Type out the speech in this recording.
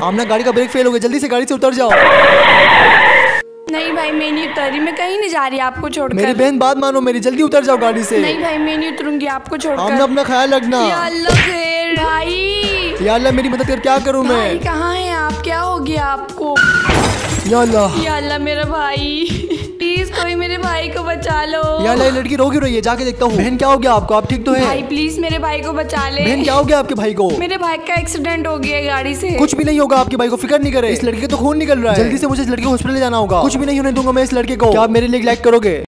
आमना गाड़ी का brake fail हो गया, जल्दी से गाड़ी से उतर जाओ। नहीं भाई मैं नहीं उतरी, मैं कहीं नहीं जा रही आपको छोड़कर। मेरी बहन बात मानो मेरी, जल्दी उतर जाओ गाड़ी से। नहीं भाई मैं नहीं उतरूंगी आपको छोड़कर। आमना अपना ख्याल रखना। या अल्लाह खैर भाई। या अल्लाह मेरी मदद कर, क्या करूँ मैं? भाई कहाँ हैं आप, क्या हो गया आपको? या अल्लाह। या अल्लाह मेरा भाई, प्लीज कोई मेरे भाई को बचा लो। या अल्लाह, ये लड़की रो क्यों रही है? जाके देखता हूँ। बहन क्या हो गया आपको? आप ठीक तो है? भाई प्लीज मेरे भाई को बचा ले। बहन क्या हो गया आपके भाई को? मेरे भाई का एक्सीडेंट हो गया गाड़ी से। कुछ भी नहीं होगा आपके भाई को, फिक्र नहीं करे। इस लड़के का तो खून निकल रहा है। जल्दी से मुझे इस लड़के को हॉस्पिटल ले जाना होगा। कुछ भी नहीं होने दूंगा मैं इस लड़के को। क्या आप मेरे लिए लाइक करोगे?